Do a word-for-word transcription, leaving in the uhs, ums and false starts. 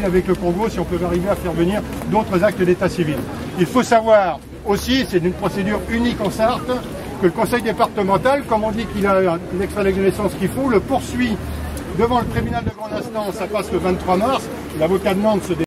avec le Congo si on peut arriver à faire venir d'autres actes d'état civil. Il faut savoir aussi, c'est une procédure unique en Sarthe, que le conseil départemental, comme on dit qu'il a une extrait de naissance qu'il faut, le poursuit devant le tribunal de grande instance. Ça passe le vingt-trois mars. L'avocat demande ce